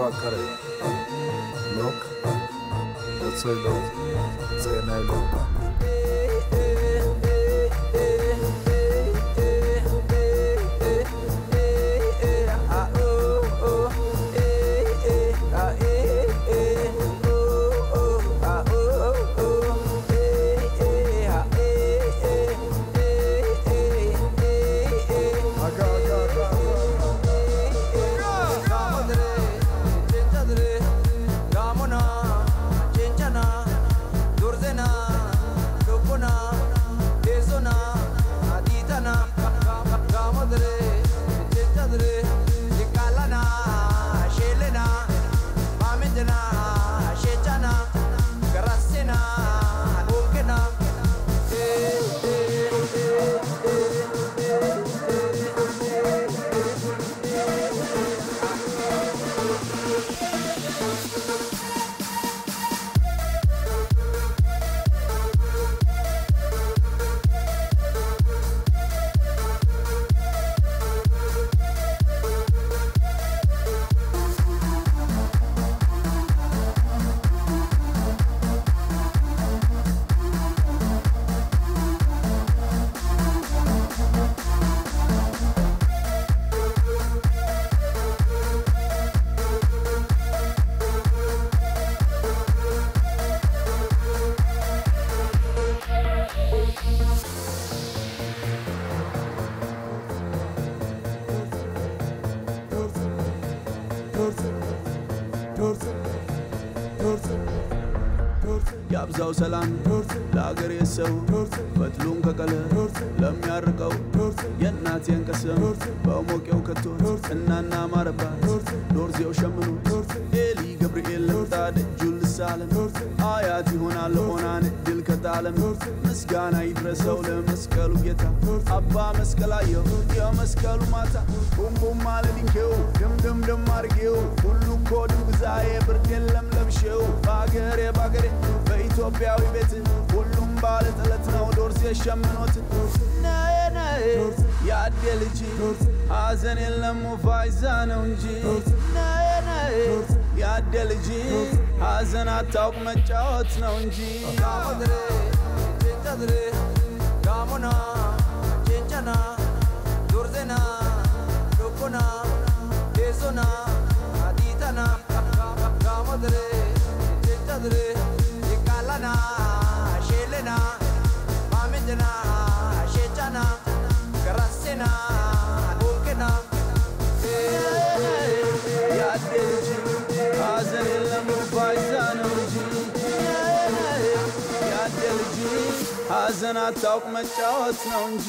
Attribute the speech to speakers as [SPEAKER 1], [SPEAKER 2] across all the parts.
[SPEAKER 1] kare lok otsoy lo tsena lo
[SPEAKER 2] ያብዛው ሰላም ለአገሬ ሰው ፈትሉን ከቀለ ለሚያርቀው የእናቴን ቀሰም በሞቄው ከቶት እናና ማረባት ዶርዜው ሸምኑ ኤሊ ገብርኤል ለምጣ ደጁን ልሳለም አያት ይሆናል ሆናን ድል ከጣለም ምስጋና ይድረሰው ለመስቀሉ ጌታ አባ መስቀላየው የመስቀሉ ማታ ቡምቡም ማለሊንኬው ደም አርጌው ሁሉ ኮድም ግዛዬ ብርድ የለም ለብሼው ባገሬ በኢትዮጵያዊ ቤት ሁሉም ባለ ጥለት ነው ዶርሴ ሸምኖት ነይ ነይ ያዴ ልጅ ሐዘን የለም ፋይዛ ነው እንጂ ነይ ነይ ያዴ ልጅ ሐዘን አታውቅ መጫወት ነው እንጂ ጋሞና ቼንቻና ዶርዜና ዶኮና ዴዞና አዲታና ጋሞድሬ ቼንቻድሬ ይቃላና ሼሌና ማሜንጀና ሼቻና ገራሴና ኦልኬና ያዴ ልጅ ሐዘን የለም ፋይዛ ነው እንጂ ያዴ ልጅ ሐዘን አታውቅ መጫወት ነው እንጂ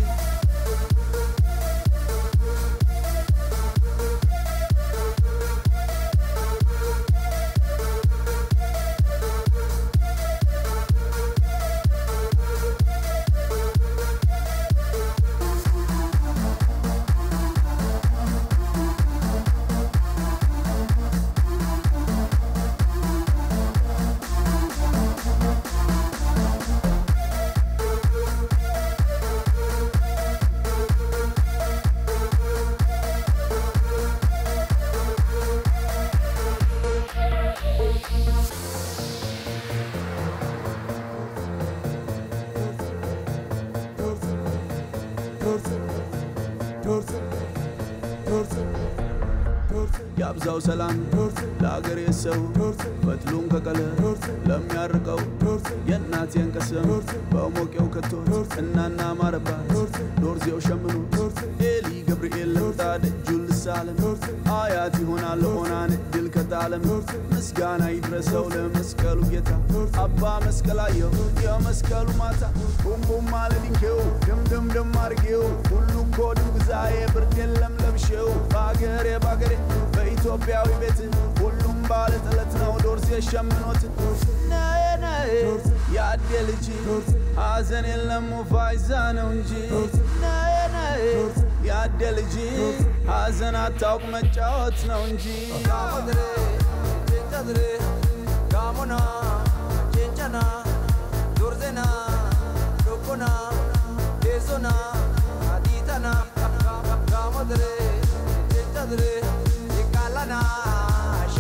[SPEAKER 2] ያብዛው ሰላም ለአገሬ ሰው ፈትሉን ከቀለ ለሚያርቀው የእናቴን ቀሰም በሞቄው ከቶት እናና ማረባት ዶርዜው ሸምኑ ኤሊ ገብርኤል ለምጣ ደጁን ልሳለም አያት ይሆናል ሆናን ድል ከጣለም ምስጋና ይድረሰው ለመስቀሉ ጌታ አባ መስቀላየው የመስቀሉ ማታ ቡምቡም ማለሊንኬው ደም አርጌው ሁሉ ኮድም ግዛዬ ብርድ የለም ለብሼው ባገሬ በኢትዮጵያዊ ቤት ሁሉም ባለ ጥለት ነው ዶርሴ ሸምኖት ነይ ነይ ያዴ ልጅ ሐዘን የለም ፋይዛ ነው እንጂ ነይ ነይ ያዴ ልጅ ሐዘን አታውቅ መጫወት ነው እንጂ ጋሞና ቼንቻና ዶርዜና ዶኮና ዴዞና አዲታና ጋሞድሬ ቼንቻድሬ ይቃላና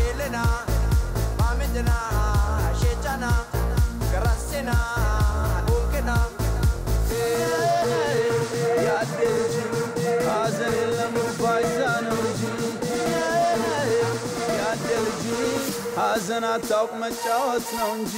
[SPEAKER 2] ሐዘን አታውቅ መጫወት ነው እንጂ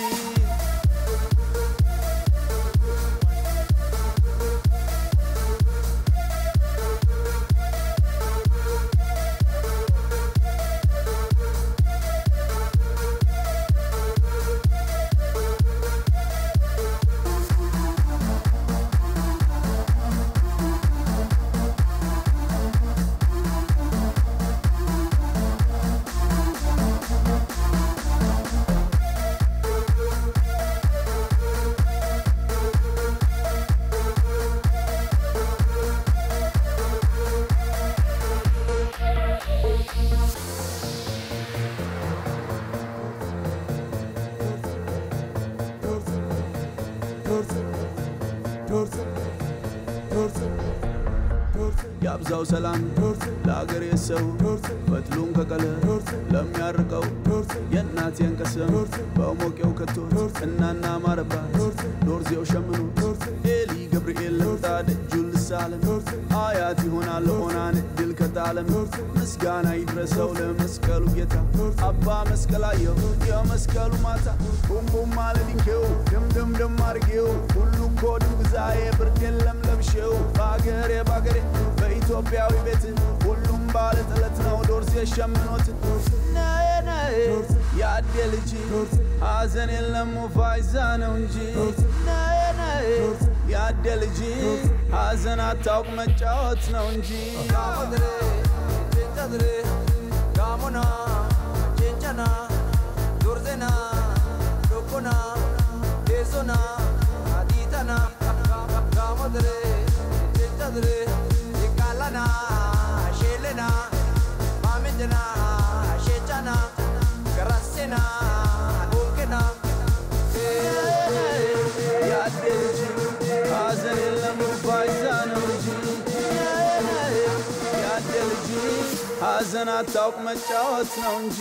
[SPEAKER 2] ያብዛው ሰላም ለአገሬ ሰው ፈትሉን ከቀለ ለሚያርቀው የእናቴን ቀሰም በሞቄው ከቶት እናና ማረባት ዶርዜው ሸምኖ ኤሊ ገብርኤል ለምጣ ደጁን ልሳለም አያት ይሆናል ሆናን ድል ከጣለም ምስጋና ይድረሰው ለመስቀሉ ጌታ አባ መስቀላየው የመስቀሉ ማታ ቡምቡም ማለድንኬው ድምድም አርጌው ሁሉ ኮድም ግዛዬ ብርድ የለም ለብሼው ባገሬ በኢትዮጵያዊ ቤት ሁሉም ባለ ጥለት ነው ዶርሴ ሸምኖት ነይ ነይ ያዴ ልጅ ሐዘን የለም ፋይዛ ነው እንጂ ነይ ነይ ያዴ ልጅ ሐዘን አታውቅ መጫወት ነው እንጂ ጋሞና ቼንቻና ዶርዜና ዶኮና ዴሶና አዲታና ጋሞድሬ ቼንቻድሬ ይቃላና ሼሌና ማሜንጀና ሼቻና ገራሴና ዶንኬና ያዴ ልጅ ሐዘን የለም ፋይዛ ነው እንጂ ያዴ ልጅ ሐዘን አታውቅ መጫወት ነው እንጂ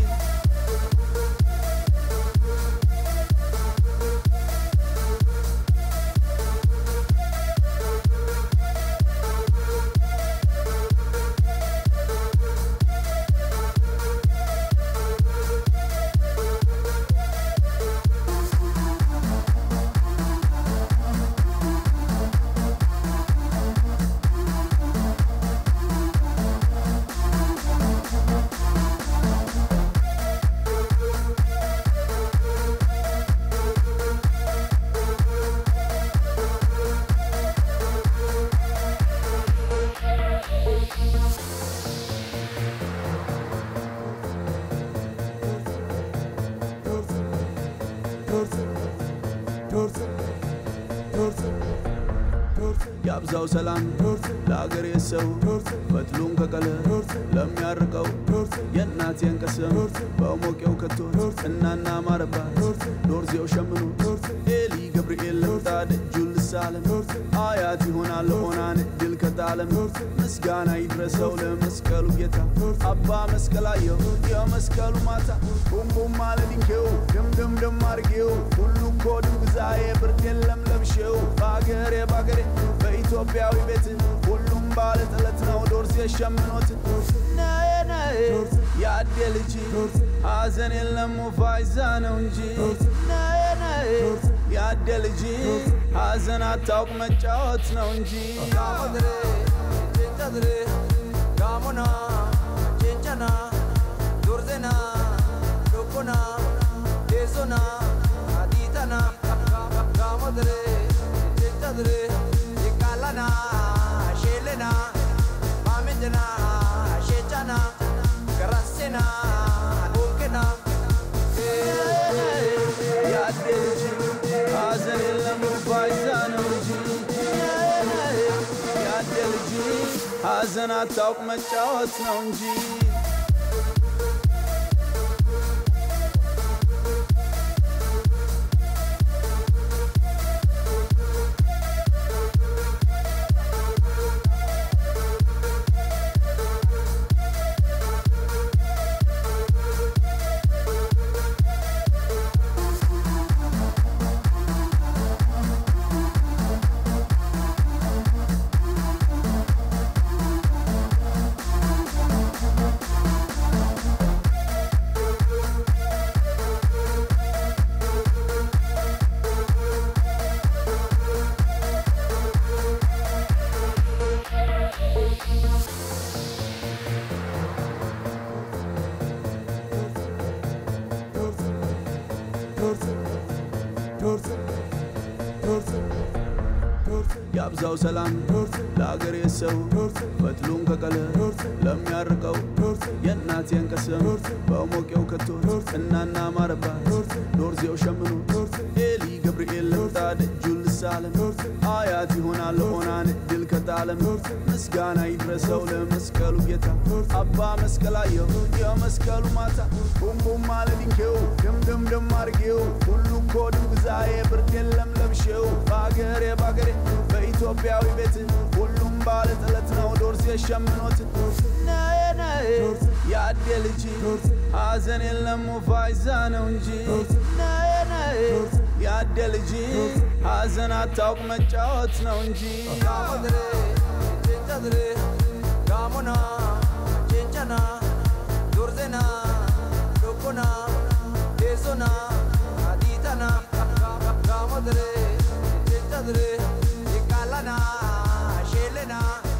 [SPEAKER 2] ያብዛው ሰላም ለአገሬ ሰው ፈትሉን ከቀለ ለሚያርቀው የእናቴን ቀሰም በሞቄው ከቶት እናና ማረባት ዶርዜው ሸምኖ ኤሊ ገብርኤል ለምጣ ደጁን ልሳለም አያት ይሆናል ሆናን ድል ከጣለም ምስጋና ይድረሰው ለመስቀሉ ጌታ አባ መስቀላየው የመስቀሉ ማታ ቡምቡም ማለድንኬው ድምድም አርጌው ሁሉ ኮድም ግዛዬ ብርድ የለም ለብሼው ባገሬ በኢትዮጵያዊ ቤት ሁሉም ባለ ጥለት ነው ዶርሴ ሸምኖት ነይ ነይ ያዴ ልጅ ሐዘን የለም ፋይዛ ነው እንጂ ነይ ነይ ያዴ ልጅ ሐዘን አታውቅ መጫወት ነው እንጂ ጋሞና ቼንቻና ዶርዜና ዶኮና ዴሶና አዲታና ጋሞድሬ ቼንቻድሬ ይቃላና ሼሌና ማሜንጀና ሼቻና ገራሴና ዶንኬና ያዴ ልጅ ሐዘን የለም ፋይዛ ነው እንጂ ያዴ ልጅ ሐዘን አታውቅ መጫወት ነው እንጂ ያብዛው ሰላም ለአገሬ ሰው ፈትሉን ከቀለ ለሚያርቀው የእናቴን ቀሰም በሞቄው ከቶት እናና ማረባት ዶርዜው ሸምኖ ኤሊ ገብርኤል ለምጣ ደጁን ልሳለም አያት ይሆናል ሆናን ድል ከጣለም ምስጋና ይድረሰው ለመስቀሉ ጌታ አባ መስቀላየው የመስቀሉ ማታ ቡምቡም ማለድንኬው ደምደም አርጌው ሁሉም ኮድም ግዛዬ ብርድ የለም ለብሼው ባገሬ በኢትዮጵያዊ ቤት ሁሉም ባለ ጥለት ነው ዶርዜ ሸምኖት ናዬ ያዴ ልጅ ሐዘን የለም ፋይዛ ነው እንጂ ናዬ ያዴ ልጅ ሐዘን አታውቅ መጫወት ነው እንጂ
[SPEAKER 3] ጋሞድሬ ጭንጨድሬ ጋሞና ጭንጨና ዶርዜና ዶኮና ዴሶና አዲተና ጋሞድሬ ጭንጨድሬ ይቃላና ሼሌና